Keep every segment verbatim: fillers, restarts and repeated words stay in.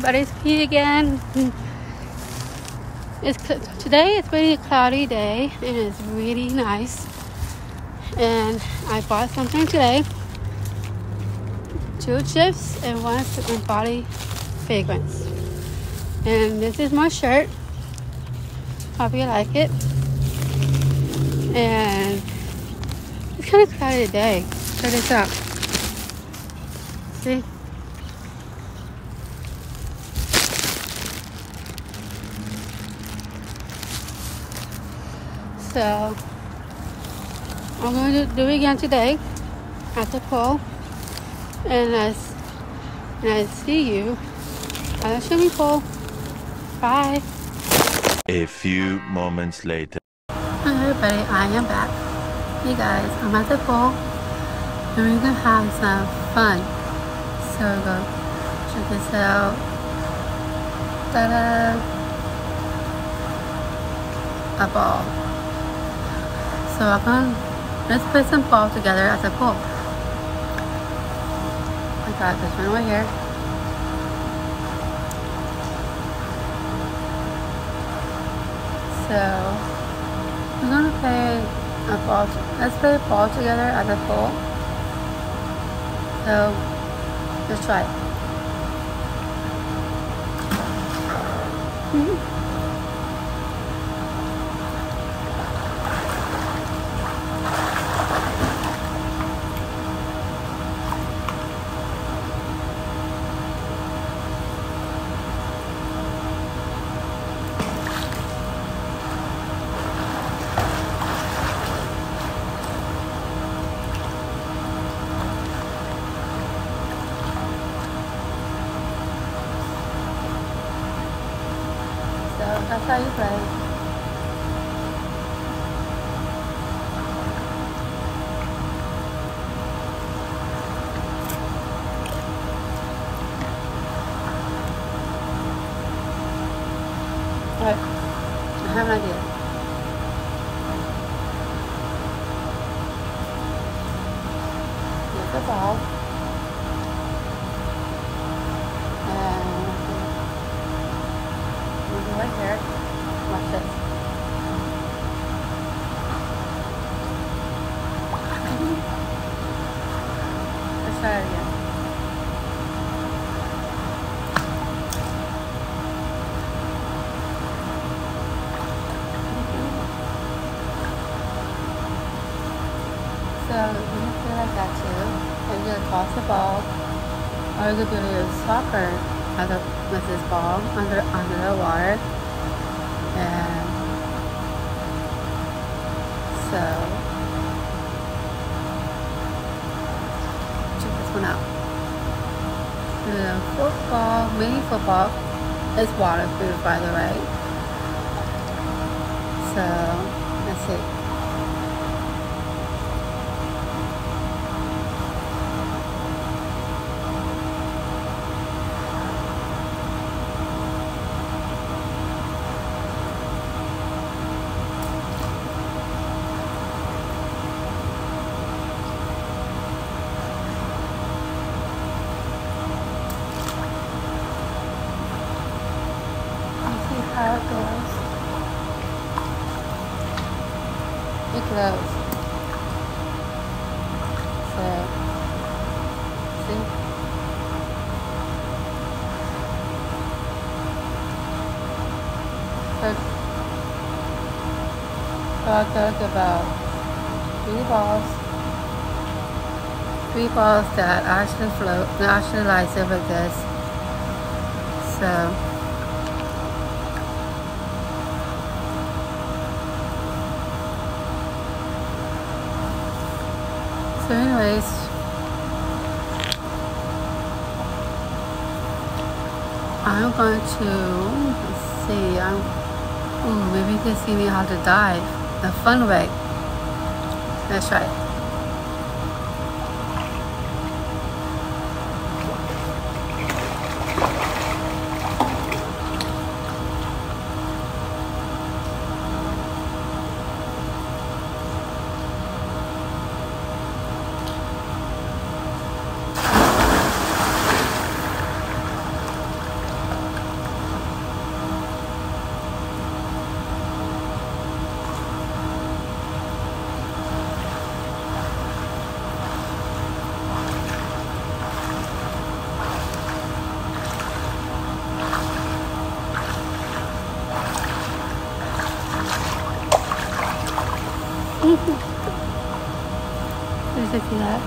everybody's feet again. It's today. It's really a cloudy day, and it's really nice. And I bought something today: two chips and one body fragrance. And this is my shirt. Hope you like it. And it's kind of cloudy today. Check this out. See? So I'm going to do it again today at the pool, and I, and I see you at the swimming pool. Bye. A few moments later. Hi everybody, I am back. Hey guys, I'm at the pool, and we're gonna have some fun. So go check this out. Ta-da! A ball. So I'm gonna let's put some balls together at the pool. I got this one right here. So we're gonna play a ball. Let's play a ball together at the pool. So let's try it. Mm-hmm. That's how you play. Alright, I have an idea. Here's the ball. Right here. Watch this. Let's try it again. So you can play like that too. And you're gonna toss the ball, or you could do a soccer other with this ball under under the water. And so check this one out. The football, mini football is waterproof, by the way. So let's see. How it goes. It goes. So, see? So, so I took about three balls. Three balls that actually float, that actually lies over this. So, So anyways, I'm going to, let's see, I'm, ooh, maybe you can see me how to dive the fun way. Let's try it. Did you see that?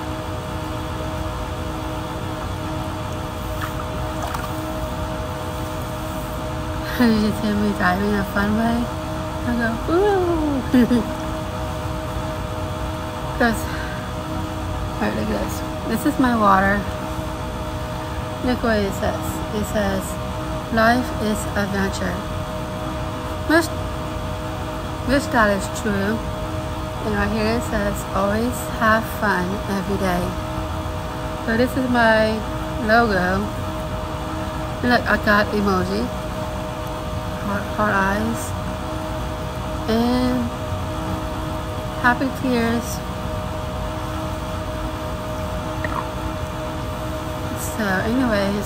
You just hear me driving a fun way. I go, ooh! Because, alright, look at this. This is my water. Look what it says. It says, life is adventure. Which, which that is true. And right here it says, always have fun every day. So this is my logo. Look, I got emoji. Heart, heart eyes. And happy tears. So anyways,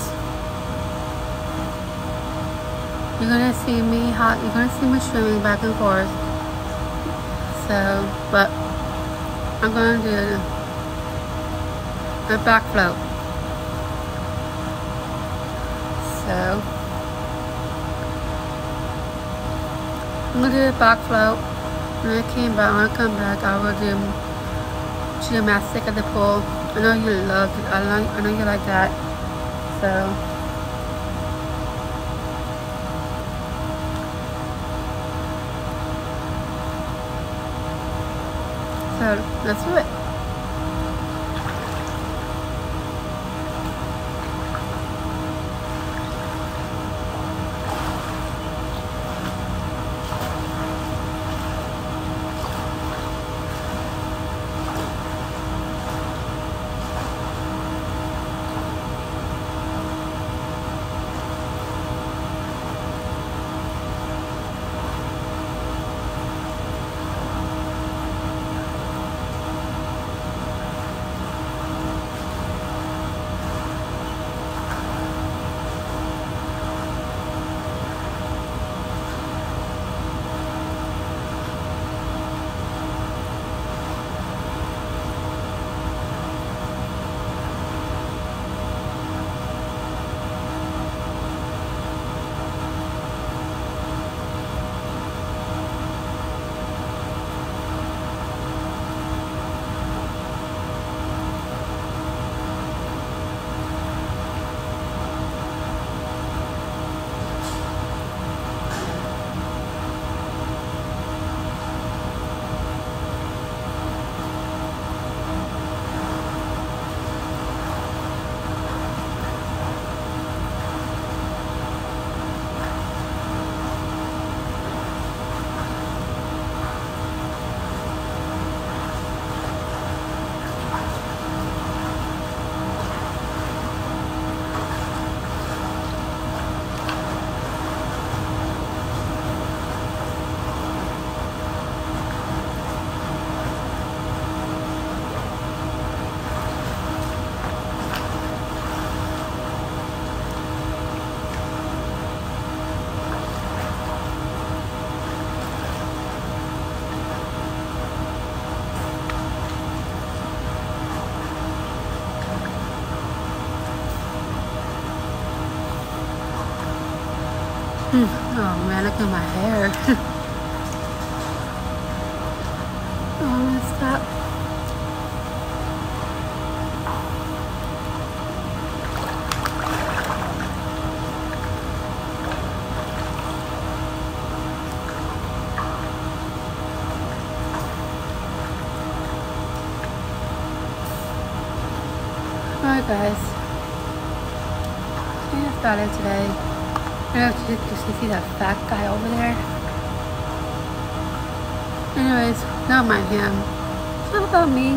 you're gonna see me hot you're gonna see me swimming back and forth. So but I'm gonna do a back float. So I'm gonna do a back float. When I came back when I come back I will do gymnastics at the pool. I know you love it. I know, I know you like that. So, so let's do it. Oh man, look at my hair. Oh, messed up. Alright guys, I think that's about it today. I don't know if you can see that fat guy over there. Anyways, don't mind him. It's not about me.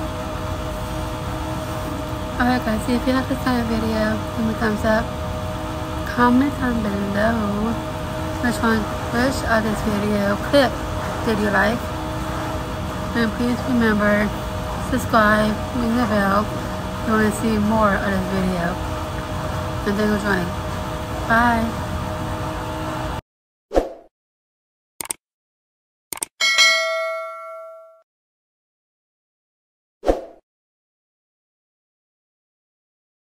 Alright guys, if you like this kind of video, give me a thumbs up. Comment down below which one, which of this video clip did you like. And please remember, subscribe, ring the bell if you want to see more of this video. And thanks for joining. Bye.